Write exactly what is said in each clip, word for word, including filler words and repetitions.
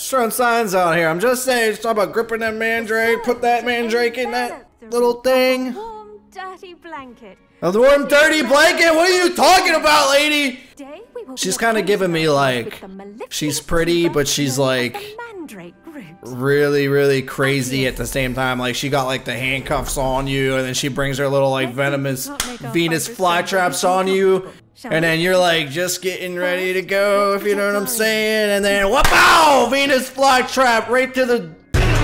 Just throwing signs out here. I'm just saying, just talk about gripping that mandrake, put that mandrake in that little thing. Warm, dirty blanket. A warm, dirty blanket? What are you talking about, lady? She's kind of giving me like, she's pretty, but she's like really, really crazy at the same time. Like she got like the handcuffs on you, and then she brings her little like venomous Venus flytraps on you, and then you're like just getting ready to go, if you know what I'm saying, and then whoop-ow! Venus flytrap right to the...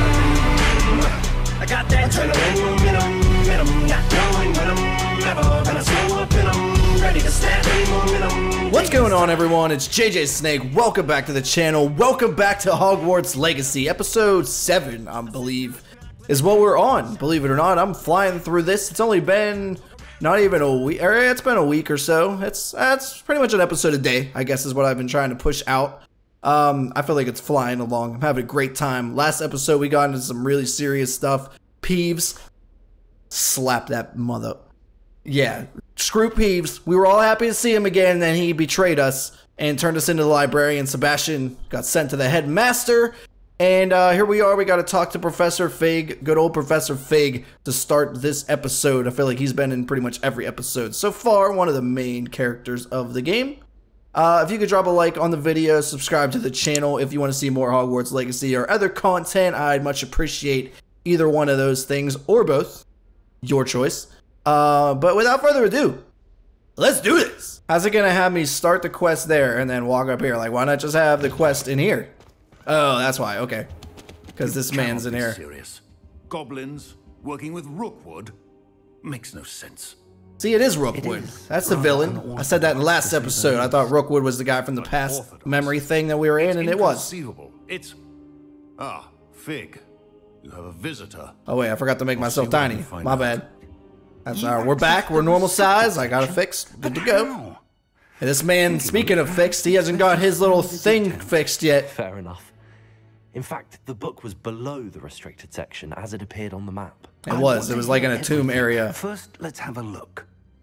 I got that adrenaline in 'em, in 'em, not knowing when I'm never gonna slow up in 'em, ready to snap any momentum. What's going on, everyone? It's J J Snake. Welcome back to the channel. Welcome back to Hogwarts Legacy. Episode seven, I believe, is what we're on. Believe it or not, I'm flying through this. It's only been not even a week, or it's been a week or so. It's, that's pretty much an episode a day, I guess, is what I've been trying to push out. Um, I feel like it's flying along. I'm having a great time. Last episode, we got into some really serious stuff. Peeves. Slap that mother. Yeah, screw Peeves. We were all happy to see him again, and then he betrayed us and turned us into the librarian. Sebastian got sent to the headmaster, and uh, here we are. We got to talk to Professor Fig, good old Professor Fig, to start this episode. I feel like he's been in pretty much every episode so far, one of the main characters of the game. Uh, if you could drop a like on the video, subscribe to the channel if you want to see more Hogwarts Legacy or other content, I'd much appreciate either one of those things, or both. Your choice. Uh, but without further ado, let's do this. How's it gonna have me start the quest there and then walk up here? Like, why not just have the quest in here? Oh, that's why. Okay, because this man's in here. Serious. Goblins working with Rookwood makes no sense. See, it is Rookwood. That's the villain. I said that in the last episode. I thought Rookwood was the guy from the past memory thing that we were in, and it was. It's ah, Fig. You have a visitor. Oh wait, I forgot to make myself tiny. My bad. That's all right. We're back. We're normal size. I got it fixed. Good to go. And this man, speaking of fixed, he hasn't got his little thing fixed yet. Fair enough. In fact, the book was below the restricted section as it appeared on the map. It was. It was like in a tomb area. First, let's have a look.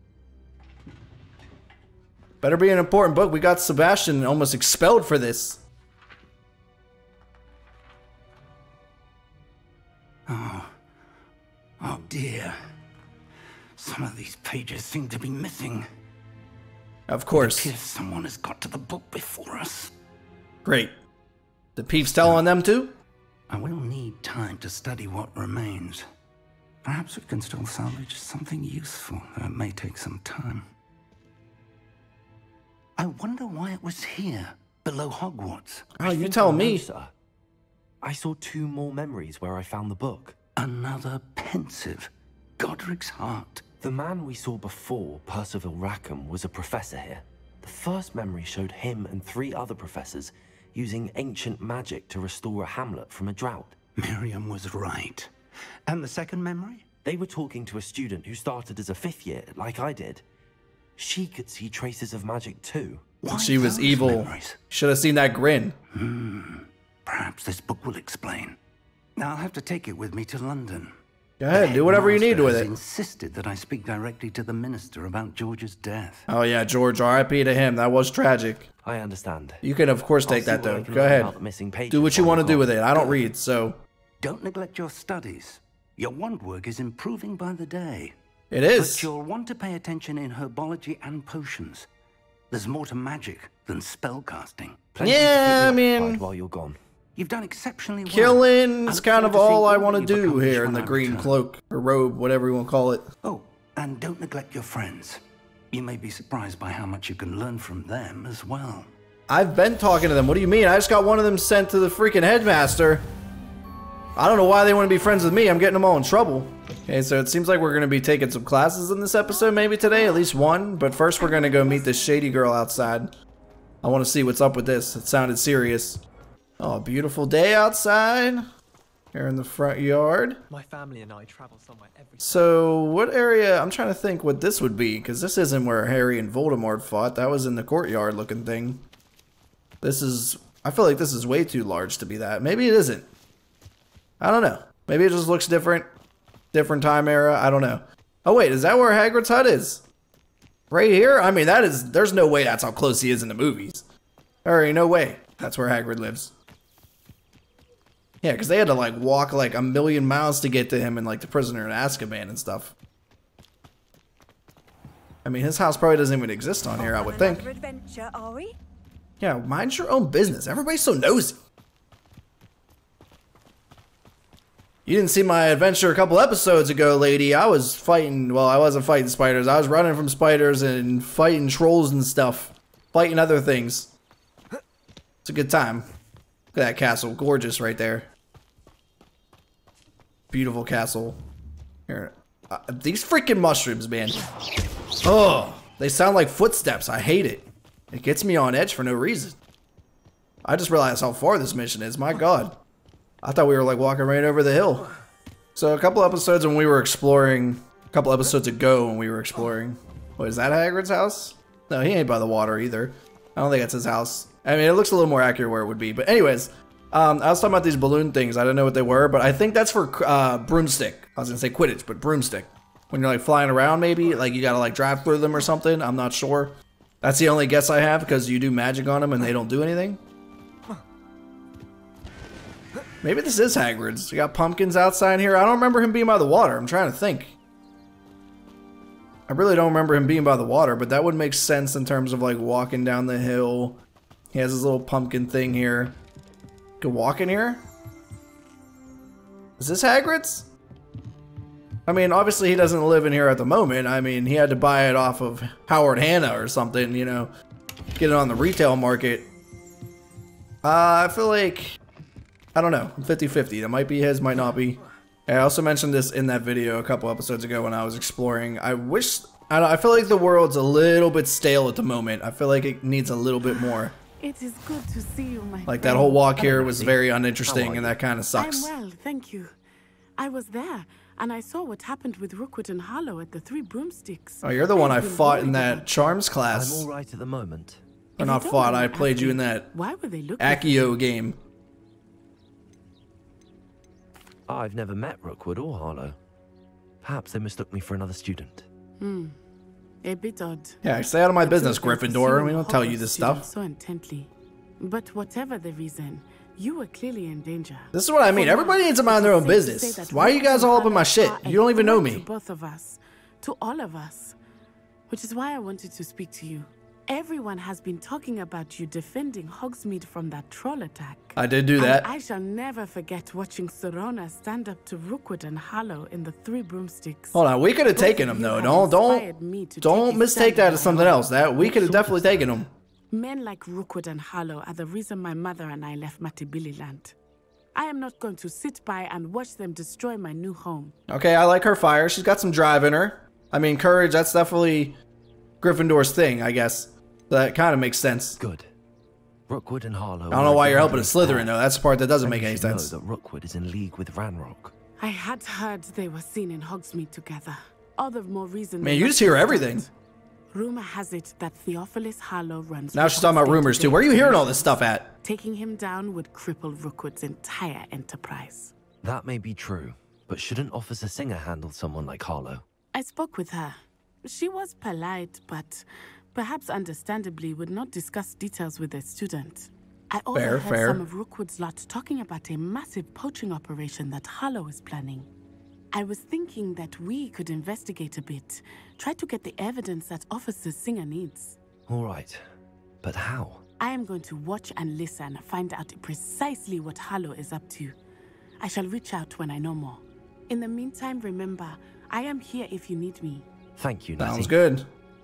Better be an important book. We got Sebastian almost expelled for this. Oh, oh dear. Some of these pages seem to be missing. Of course. It appears someone has got to the book before us. Great. The Peeps tell on them too? I will need time to study what remains. Perhaps we can still salvage something useful, though it may take some time. I wonder why it was here, below Hogwarts. Oh, you tell me. Sir. I saw two more memories where I found the book. Another pensive. Godric's heart. The man we saw before, Percival Rackham, was a professor here. The first memory showed him and three other professors using ancient magic to restore a hamlet from a drought. Miriam was right. And the second memory? They were talking to a student who started as a fifth year, like I did. She could see traces of magic too. Why she was evil. Should have seen that grin. Hmm. Perhaps this book will explain. Now I'll have to take it with me to London. Go ahead, do whatever you need with it. Insisted that I speak directly to the minister about George's death. Oh yeah, George, R I P to him. That was tragic. I understand. You can of course take that though. Go ahead. Do what you want to do with it. I don't read, so. Don't neglect your studies. Your wand work is improving by the day. It is. But you'll want to pay attention in herbology and potions. There's more to magic than spellcasting. Yeah, I mean, while you're gone. You've done exceptionally well. Killing is kind of all I want to do here in the green cloak, or robe, whatever you want to call it. Oh, and don't neglect your friends. You may be surprised by how much you can learn from them as well. I've been talking to them. What do you mean? I just got one of them sent to the freaking headmaster. I don't know why they want to be friends with me. I'm getting them all in trouble. Okay, so it seems like we're going to be taking some classes in this episode maybe today, at least one. But first we're going to go meet this shady girl outside. I want to see what's up with this. It sounded serious. Oh, beautiful day outside. Here in the front yard. My family and I travel somewhere every So, what area? I'm trying to think what this would be, because this isn't where Harry and Voldemort fought. That was in the courtyard looking thing. This is, I feel like this is way too large to be that. Maybe it isn't. I don't know. Maybe it just looks different. Different time era. I don't know. Oh wait, is that where Hagrid's hut is? Right here? I mean, that is, there's no way that's how close he is in the movies. Alright, no way. That's where Hagrid lives. Yeah, because they had to like walk like a million miles to get to him and like the prisoner in Azkaban and stuff. I mean, his house probably doesn't even exist on here, I would think. Adventure, are we? Yeah, mind your own business. Everybody's so nosy. You didn't see my adventure a couple episodes ago, lady. I was fighting, well, I wasn't fighting spiders. I was running from spiders and fighting trolls and stuff. Fighting other things. It's a good time. Look at that castle. Gorgeous right there. Beautiful castle. Here. Uh, these freaking mushrooms, man. Oh, they sound like footsteps. I hate it. It gets me on edge for no reason. I just realized how far this mission is. My God. I thought we were like walking right over the hill. So a couple episodes when we were exploring, a couple episodes ago when we were exploring. What, is that Hagrid's house? No, he ain't by the water either. I don't think that's his house. I mean, it looks a little more accurate where it would be. But anyways, um, I was talking about these balloon things. I didn't know what they were, but I think that's for uh, broomstick. I was gonna say Quidditch, but broomstick. When you're like flying around, maybe like you gotta like drive through them or something. I'm not sure. That's the only guess I have because you do magic on them and they don't do anything. Maybe this is Hagrid's. You got pumpkins outside here. I don't remember him being by the water. I'm trying to think. I really don't remember him being by the water, but that would make sense in terms of like walking down the hill. He has his little pumpkin thing here. You can walk in here? Is this Hagrid's? I mean, obviously he doesn't live in here at the moment. I mean, he had to buy it off of Howard Hanna or something, you know. Get it on the retail market. Uh, I feel like... I don't know. fifty fifty. That might be his, might not be. I also mentioned this in that video a couple episodes ago when I was exploring. I wish... I, don't, I feel like the world's a little bit stale at the moment. I feel like it needs a little bit more. It is good to see you, my Like friend. that whole walk here was very uninteresting and that kind of sucks. I'm well, thank you. I was there, and I saw what happened with Rookwood and Harlow at the Three Broomsticks. Oh, you're the one I I've been fought in worried that about- Charms I'm class. all right at the moment. Or If not you don't fought, mind I played you in asking, that Why were they looking? Accio game. I've never met Rookwood or Harlow. Perhaps they mistook me for another student. Hmm. A bit odd. Yeah, stay out of my The business, two of them Gryffindor. We pursuing don't tell you Hogwarts this students stuff. so intently. But whatever the reason, you were clearly in danger. This is what I mean. For Everybody now, needs to mind their it own is safe to business. say that Why are you guys all up in my Rookwood and shit? Harlow You don't are even know a threat me. To both of us, to all of us, which is why I wanted to speak to you. Everyone has been talking about you defending Hogsmeade from that troll attack. I did do And that. I shall never forget watching Serona stand up to Rookwood and Harlow in the Three Broomsticks. Hold on, we could have Both taken of him you though. have Don't inspired don't me to don't take a mistake stand that on as my something own. else. That we could have definitely taken him. Men like Rookwood and Harlow are the reason my mother and I left Matibililand. I am not going to sit by and watch them destroy my new home. Okay, I like her fire. She's got some drive in her. I mean, courage. That's definitely Gryffindor's thing, I guess. That kind of makes sense. Good. Rookwood and Harlow. I don't know why you're helping a Slytherin though. That's the part that doesn't make any sense. Know that Rookwood is in league with Ranrock. I had heard they were seen in Hogsmeade together. All the more reason. Man, they you must just hear be everything. stopped. Rumor has it that Theophilus Harlow runs. Now she's talking about Rookwood's rumors too. day-to-day Where are you hearing all operations. this stuff at? Taking him down would cripple Rookwood's entire enterprise. That may be true, but shouldn't Officer Singer handle someone like Harlow? I spoke with her. She was polite, but perhaps understandably would not discuss details with a student. I also Fair, heard fair. some of Rookwood's lot talking about a massive poaching operation that Harlow is planning. I was thinking that we could investigate a bit, try to get the evidence that Officer Singer needs. All right, but how? I am going to watch and listen, find out precisely what Harlow is up to. I shall reach out when I know more. In the meantime, remember, I am here if you need me. Thank you, Natty. Sounds good.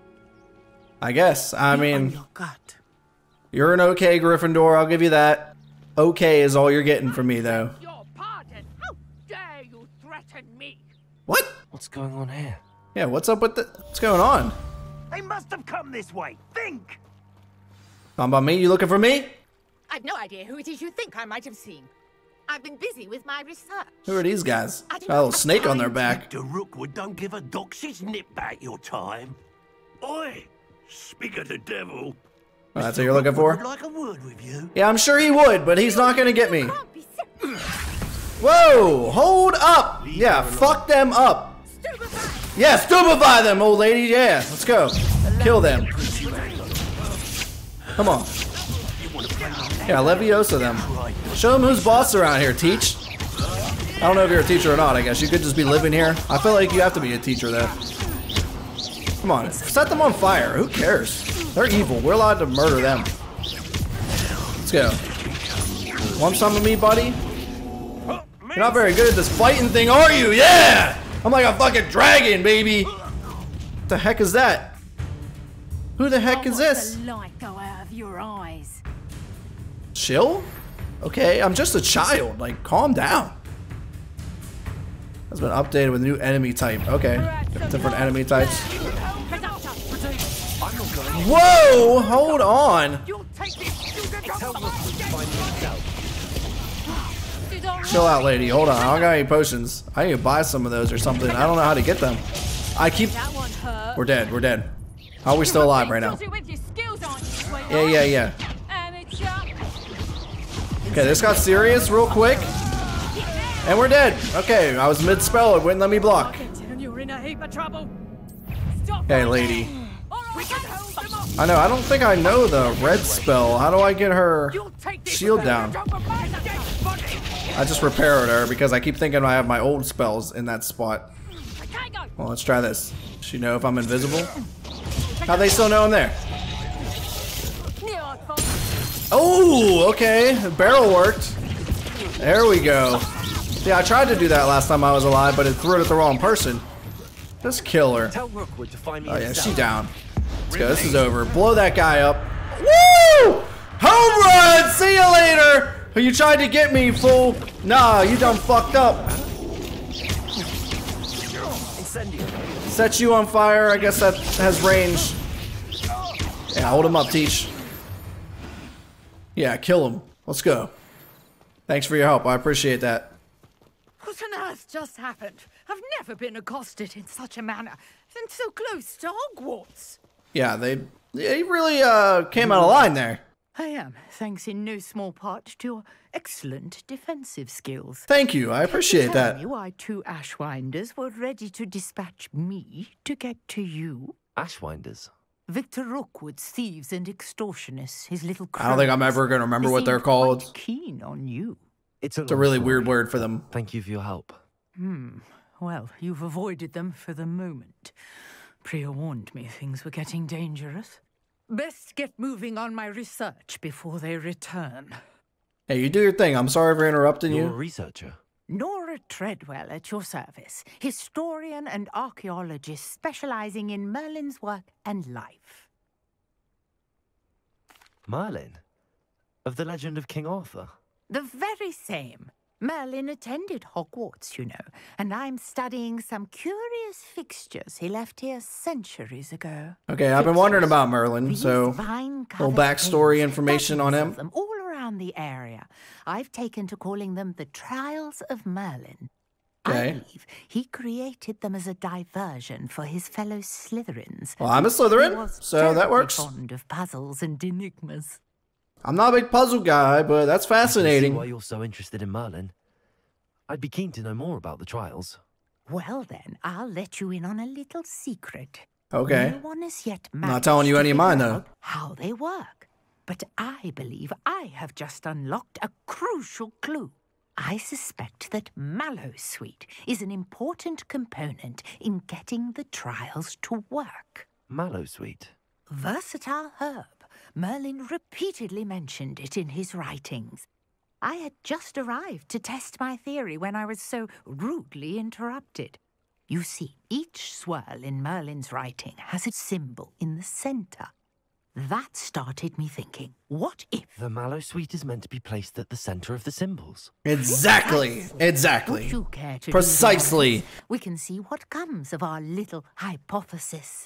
I guess. I Be on mean, your guard. you're an okay Gryffindor. I'll give you that. Okay is all you're getting from me, though. Your pardon. How dare you threaten me? What? What's going on here? Yeah, what's up with the... What's going on? They must have come this way. Think! Talking about me? You looking for me? I've no idea who it is you think I might have seen. I've been busy with my research. Who are these guys? I do Got a little not have snake on their time. back. Mister Rookwood don't give a doxy's nip back your time. Oi! Speak of the devil. Oh, that's what you're looking for? I'd like a word with you. Yeah, I'm sure he would, but he's not gonna get me. Can't be serious. Whoa! Hold up! Yeah, fuck them up. Stupefy. Yeah, stupefy them, old lady. Yeah, let's go. Kill them. Come on. Yeah, Leviosa them. Show them who's boss around here, teach. I don't know if you're a teacher or not, I guess. You could just be living here. I feel like you have to be a teacher though. Come on, set them on fire. Who cares? They're evil. We're allowed to murder them. Let's go. Want some of me, buddy? You're not very good at this fighting thing, are you? Yeah! I'm like a fucking dragon, baby. What the heck is that? Who the heck is this? The light go out of your eyes. Chill? Okay, I'm just a child. Like, calm down. Has been updated with a new enemy type. Okay, different enemy types. Whoa! Hold on. Chill out, lady. Hold on. I don't got any potions. I need to buy some of those or something. I don't know how to get them. I keep. We're dead. We're dead. How are we still alive right now? Yeah, yeah, yeah. Okay, this got serious real quick. And we're dead. Okay, I was mid-spell. It wouldn't let me block. Okay, lady. I know. I don't think I know the red spell. How do I get her shield down? I just repaired her because I keep thinking I have my old spells in that spot. Well, let's try this. Does she know if I'm invisible? How they still know I'm there? Oh, okay. The barrel worked. There we go. Yeah, I tried to do that last time I was alive, but it threw it at the wrong person. Just kill her. Oh yeah, she down. Let's go. This is over. Blow that guy up. Woo! Home run! See you later! You tried to get me, fool. Nah, you done fucked up. Set you on fire. I guess that has range. Yeah, hold him up, Teach. Yeah, kill him. Let's go. Thanks for your help. I appreciate that. What on earth just happened? I've never been accosted in such a manner, and so close to Hogwarts. Yeah, they, they really uh, came out of line there. I am, thanks in no small part to your excellent defensive skills. Thank you, I appreciate that. Tell me why two Ashwinders were ready to dispatch me to get to you. Ashwinders? Victor Rookwood's thieves and extortionists, his little crows. I don't think I'm ever going to remember what they're called. Quite keen on you. It's a, it's a really story. Weird word for them. Thank you for your help. Hmm. Well, you've avoided them for the moment. Priya warned me things were getting dangerous. Best get moving on my research before they return. Hey, you do your thing. I'm sorry for interrupting You're you. You're a researcher. Nora Treadwell at your service. Historian and archaeologist specializing in Merlin's work and life. Merlin? Of the legend of King Arthur? The very same. Merlin attended Hogwarts, you know, and I'm studying some curious fixtures he left here centuries ago. Okay, I've been wondering about Merlin, so little backstory information on him. Them all around the area. I've taken to calling them the Trials of Merlin. Okay. I believe he created them as a diversion for his fellow Slytherins. Well, I'm a Slytherin, so that works. Fond of puzzles and enigmas. I'm not a big puzzle guy, but that's fascinating. I can see why you're so interested in Merlin. I'd be keen to know more about the trials. Well then, I'll let you in on a little secret. Okay. No one has yet I'm not telling you any of mine, though. How they work. But I believe I have just unlocked a crucial clue. I suspect that Mallowsweet is an important component in getting the trials to work. Mallowsweet? Versatile herb. Merlin repeatedly mentioned it in his writings. I had just arrived to test my theory when I was so rudely interrupted. You see, each swirl in Merlin's writing has a symbol in the center. That started me thinking, what if... The Mallowsweet is meant to be placed at the center of the symbols. Exactly, exactly. Would you care to Precisely. We can see what comes of our little hypothesis.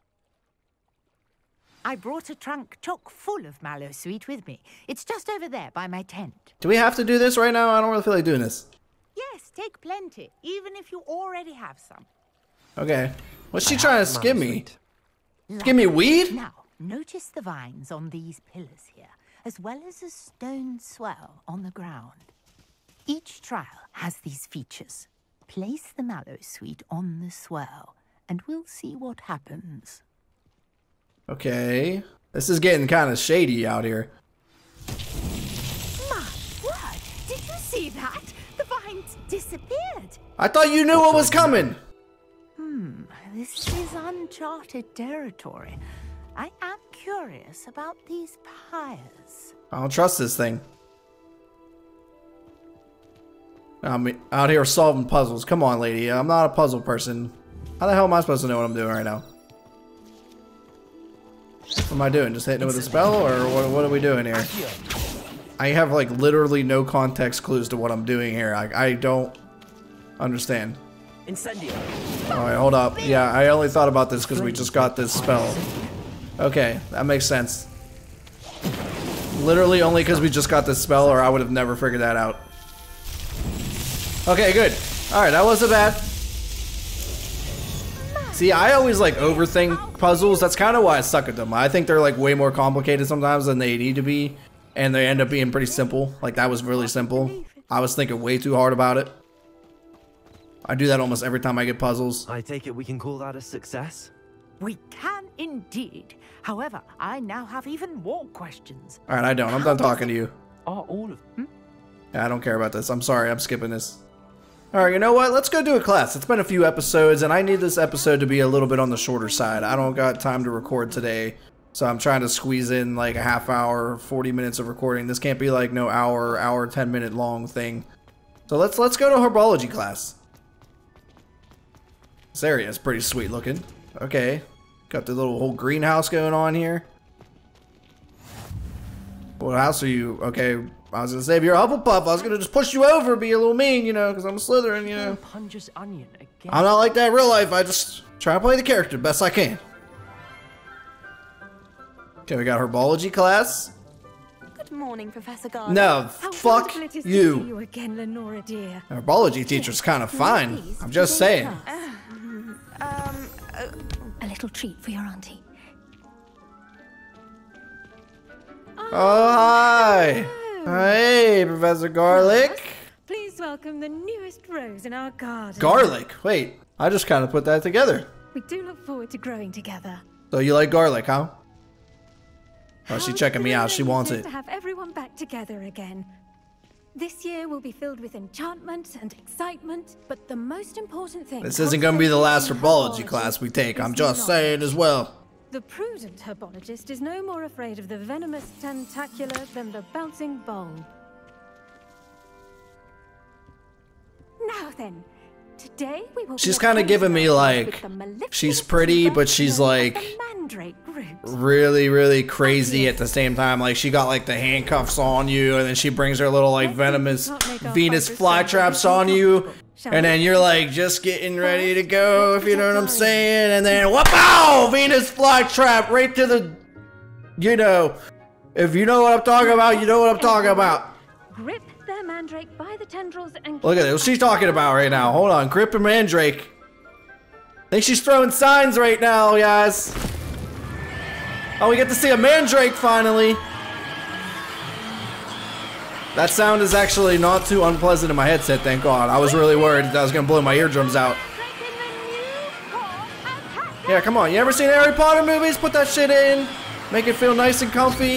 I brought a trunk chock full of Mallowsweet with me. It's just over there by my tent. Do we have to do this right now? I don't really feel like doing this. Yes, take plenty, even if you already have some. Okay. What's she trying to skim me? Skim me weed? Now, notice the vines on these pillars here, as well as a stone swell on the ground. Each trial has these features. Place the Mallowsweet on the swell, and we'll see what happens. Okay. This is getting kind of shady out here. See that? The vines disappeared. I thought you knew what was coming. Hmm, this is uncharted territory. I am curious about these pyres. I don't trust this thing. I'm out here solving puzzles. Come on, lady. I'm not a puzzle person. How the hell am I supposed to know what I'm doing right now? What am I doing? Just hitting it with a spell, or what, what are we doing here? I have like literally no context clues to what I'm doing here. I, I don't understand. Incendio. Alright, hold up. Yeah, I only thought about this because we just got this spell. Okay, that makes sense. Literally only because we just got this spell, or I would have never figured that out. Okay, good. Alright, that wasn't bad. See, I always like overthink puzzles. That's kind of why I suck at them. I think they're like way more complicated sometimes than they need to be, and they end up being pretty simple. Like that was really simple. I was thinking way too hard about it. I do that almost every time I get puzzles. I take it we can call that a success? We can indeed. However, I now have even more questions. Alright, I don't. I'm done talking to you. Are all of them? Yeah, I don't care about this. I'm sorry. I'm skipping this. Alright, you know what? Let's go do a class. It's been a few episodes, and I need this episode to be a little bit on the shorter side. I don't got time to record today, so I'm trying to squeeze in like a half hour, forty minutes of recording. This can't be like no hour, hour, ten minute long thing. So let's let's go to herbology class. This area is pretty sweet looking. Okay. Got the little whole greenhouse going on here. What house are you? Okay. I was gonna say, if you're a Hufflepuff, I was gonna just push you over, be a little mean, you know, because I'm a Slytherin, you know. Punger's onion again. I'm not like that in real life. I just try to play the character best I can. Okay, we got herbology class. Good morning, Professor Garlick. No, How fuck wonderful it is you. To see you again, Lenora dear. Herbology teacher's kind of fine. I'm just saying. Um, uh, a little treat for your auntie. Oh, hi. Hey, Professor Garlick. Please welcome the newest rose in our garden. Garlic? Wait, I just kind of put that together. We do look forward to growing together. So you like garlic, huh? Oh, How she's checking me out. She thrilling wants is it. To have everyone back together again. This year will be filled with enchantment and excitement, but the most important thing... This isn't going to be the last herbology class we take. I'm just saying as well. The prudent herbologist is no more afraid of the venomous tentacular than the bouncing bulb. Now then, today we will. She's kind of giving me like, she's pretty, but she's like really, really crazy at the same time. Like she got like the handcuffs on you, and then she brings her little like venomous Venus flytraps on you. And then you're like just getting ready to go, if you know what I'm saying. And then whoop-ow! Venus flytrap right to the, you know, if you know what I'm talking about, you know what I'm talking about. Grip their mandrake by the tendrils and look at it. What she's talking about right now. Hold on, grip the mandrake. I think she's throwing signs right now, guys. Oh, we get to see a mandrake finally. That sound is actually not too unpleasant in my headset, thank God. I was really worried that I was gonna blow my eardrums out. Yeah, come on. You ever seen Harry Potter movies? Put that shit in. Make it feel nice and comfy.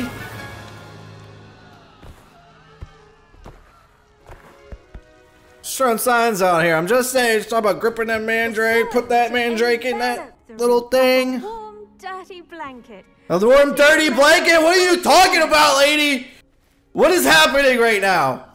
Just throwing signs out here. I'm just saying, just talk about gripping that mandrake. Put that mandrake in that little thing. warm, dirty blanket. A warm, dirty blanket? What are you talking about, lady? What is happening right now?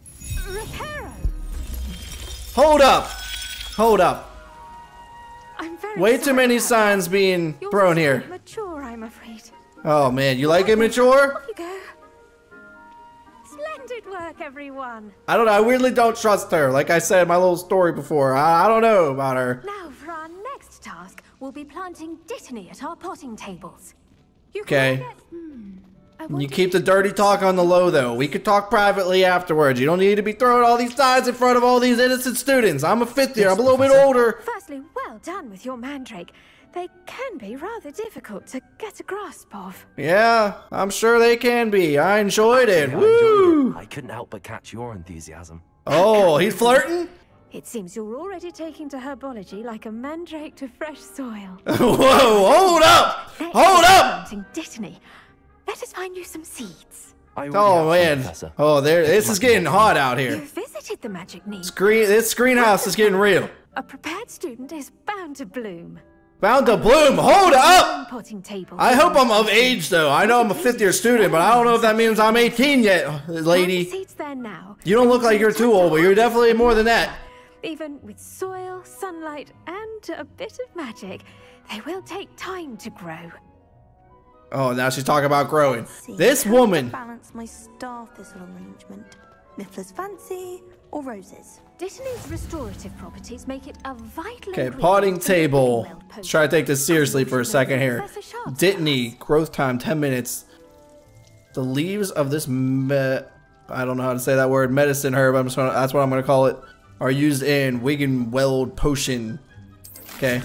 Hold up. Hold up. I'm very Way too sorry many about signs that. being You're thrown so here. Mature, I'm afraid. Oh man, you like immature? Off you go. Splendid work, everyone. I don't know. I weirdly don't trust her. Like I said in my little story before. I, I don't know about her. Now for our next task, we'll be planting dittany at our potting tables. You Okay. can get, hmm, I You wonder keep the if- dirty talk on the low, though. We could talk privately afterwards. You don't need to be throwing all these signs in front of all these innocent students. I'm a fifth year. I'm a little bit older. Firstly, well done with your mandrake. They can be rather difficult to get a grasp of. Yeah, I'm sure they can be. I enjoyed it. Yeah, I Woo! enjoyed it. I couldn't help but catch your enthusiasm. Oh, he's flirting? It seems you're already taking to herbology like a mandrake to fresh soil. Whoa, hold up! Next Hold is up! planting dittany. Let us find you some seeds. I already Oh, have some, man. Professor. Oh, there. This is getting hot out You here. visited created the magic need. Screen, this greenhouse is getting real. A prepared student is bound to bloom. Bound to bloom. Hold up! Potting table. I hope I'm of age, though. I know I'm a fifth year student, but I don't know if that means I'm eighteen yet, lady. Seats there now. You don't look like you're too old, but you're definitely more than that. Even with soil, sunlight, and a bit of magic, they will take time to grow. Oh, now she's talking about growing. This woman. Balance my star thistle arrangement. Mifflin's fancy or roses? Dittany's restorative properties make it a vital. Okay, potting table. Let's try to take this seriously for a second here. Dittany, growth time ten minutes. The leaves of this me I don't know how to say that word, medicine herb, I'm just gonna, that's what I'm gonna call it, are used in Wiggenweld potion. Okay.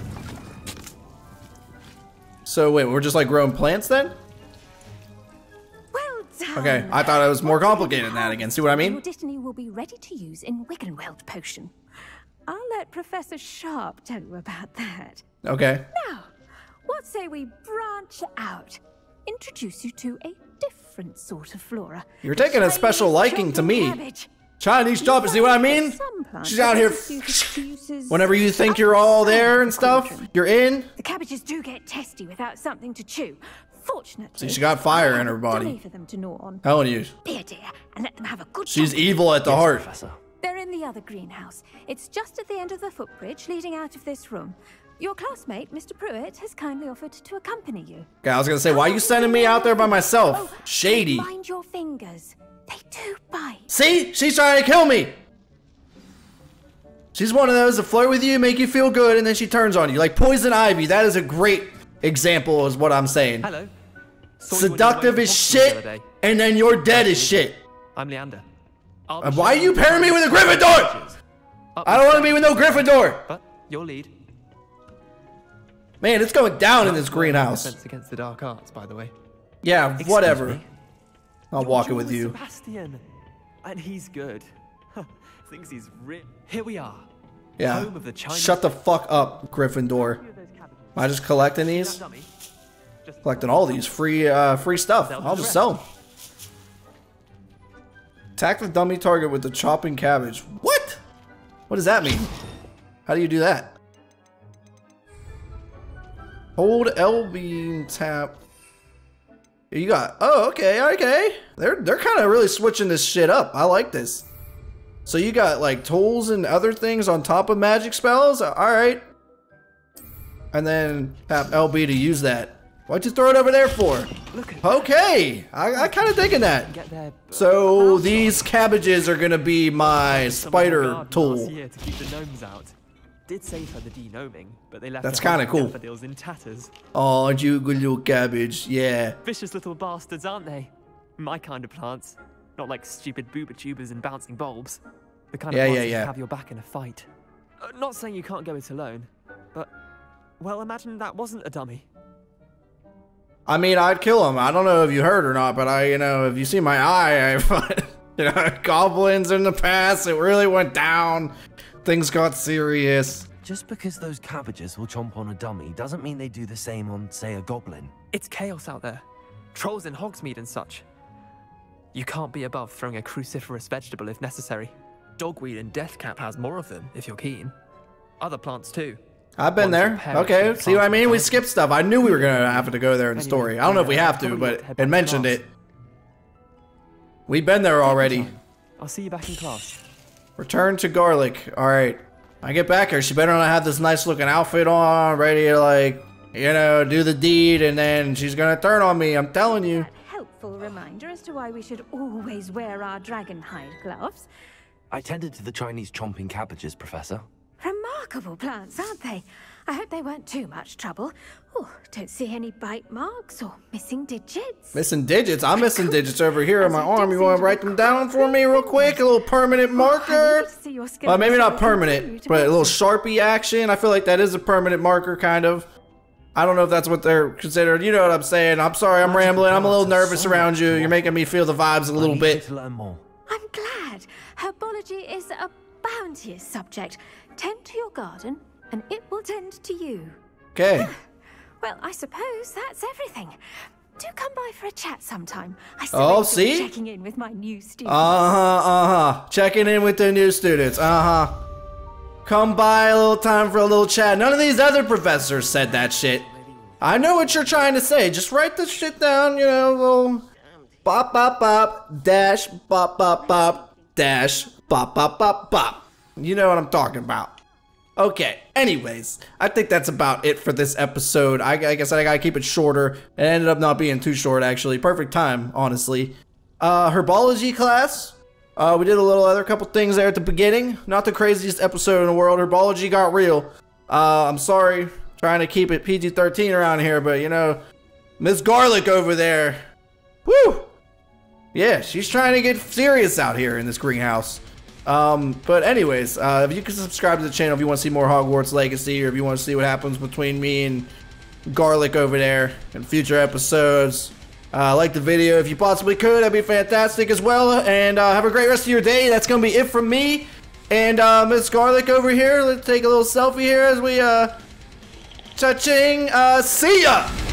So wait, we're just like growing plants then? Well done. Okay, I thought it was more complicated than that again. See what I mean? Your Dittany will be ready to use in Wiggenweld potion. I'll let Professor Sharp tell you about that. Okay. Now, what say we branch out? Introduce you to a different sort of flora. You're taking a special liking to me. Cabbage. Chinese choppers, see what I mean? She's out here. Whenever you think you're all there and stuff, you're in. The cabbages do get testy without something to chew. Fortunately, see, she got fire in her body. For them to gnaw on. Telling you. Be a dear and let them have a good. She's evil at the heart. Professor. They're in the other greenhouse. It's just at the end of the footbridge leading out of this room. Your classmate, Mister Pruitt, has kindly offered to accompany you. Okay, I was gonna say, why are you sending me out there by myself? Oh, shady. Mind your fingers. They do bite. See? She's trying to kill me. She's one of those that flirt with you, make you feel good, and then she turns on you. Like poison ivy. That is a great example is what I'm saying. Hello. Seductive as shit, and then you're dead as shit. I'm Leander. Uh, why are you pairing me with a Gryffindor? I don't want to be with no Gryffindor. But your lead. Man, it's going down in this greenhouse. Defense against the dark arts, by the way. Yeah, Excuse whatever. Me? I'll walk it with you. Sebastian, and he's good. Thinks he's rich. Here we are. Yeah. Home of the Chinese. Shut the fuck up, Gryffindor. Am I just collecting these? Collecting all these free, uh, free stuff. I'll just sell them. Attack the dummy target with the chopping cabbage. What? What does that mean? How do you do that? Hold L B tap. You got. Oh, okay, okay. They're they're kind of really switching this shit up. I like this. So you got like tools and other things on top of magic spells. All right. And then tap L B to use that. Why'd you throw it over there for? Okay, I, I kind of digging that. So these cabbages are gonna be my spider tool. To keep the gnomes out. Did save her the denoming, but they left That's kind of cool. daffodils in tatters. Oh, you good little cabbage, yeah. Vicious little bastards, aren't they? My kind of plants, not like stupid booba tubers and bouncing bulbs. The kind Yeah, of plants yeah, that yeah. have your back in a fight. Uh, not saying you can't go it alone, but well, imagine that wasn't a dummy. I mean, I'd kill him. I don't know if you heard or not, but I, you know, if you see my eye, I, you know, goblins in the past, it really went down. Things got serious. Just because those cabbages will chomp on a dummy doesn't mean they do the same on, say, a goblin. It's chaos out there. Trolls in Hogsmeade and such. You can't be above throwing a cruciferous vegetable if necessary. Dogweed and Deathcap has more of them, if you're keen. Other plants too. I've been there. Okay, see what I mean? We skipped stuff. I knew we were gonna have to go there in the story. I don't know if we have to, but it mentioned it. We've been there already. I'll see you back in class. Return to Garlick. Alright. I get back here. She better not have this nice looking outfit on, ready to, like, you know, do the deed, and then she's gonna turn on me. I'm telling you. Helpful reminder as to why we should always wear our dragon hide gloves. I tended to the Chinese chomping cabbages, Professor. Remarkable plants, aren't they? I hope they weren't too much trouble. Oh, don't see any bite marks or missing digits. Missing digits? I'm missing digits over here on my arm. You want to write them down for me real quick? A little permanent marker? Well, maybe not permanent, but a little Sharpie action. I feel like that is a permanent marker, kind of. I don't know if that's what they're considered. You know what I'm saying. I'm sorry, I'm rambling. I'm a little nervous around you. You're making me feel the vibes a little bit. I'm glad. Herbology is a bounteous subject. Tend to your garden, and it will tend to you. Okay. Well, I suppose that's everything. Do come by for a chat sometime. I Oh, suppose see? checking in with my new students. Uh-huh, uh-huh. Checking in with the new students. Uh-huh. Come by a little time for a little chat. None of these other professors said that shit. I know what you're trying to say. Just write this shit down, you know, little bop, bop, bop, dash, bop, bop, bop, dash, bop, bop, bop, bop. You know what I'm talking about. Okay, anyways, I think that's about it for this episode. I, I guess I gotta keep it shorter. It ended up not being too short, actually. Perfect time, honestly. Uh, herbology class. Uh, we did a little other couple things there at the beginning. Not the craziest episode in the world. Herbology got real. Uh, I'm sorry. Trying to keep it P G thirteen around here, but you know, Miss Garlick over there. Woo! Yeah, she's trying to get serious out here in this greenhouse. Um, but anyways, uh, if you can subscribe to the channel if you want to see more Hogwarts Legacy, or if you want to see what happens between me and Garlick over there in future episodes. Uh, like the video if you possibly could, that'd be fantastic as well. And uh, have a great rest of your day. That's gonna be it from me and uh, Miss Garlick over here. Let's take a little selfie here as we uh, cha-ching. Uh, see ya!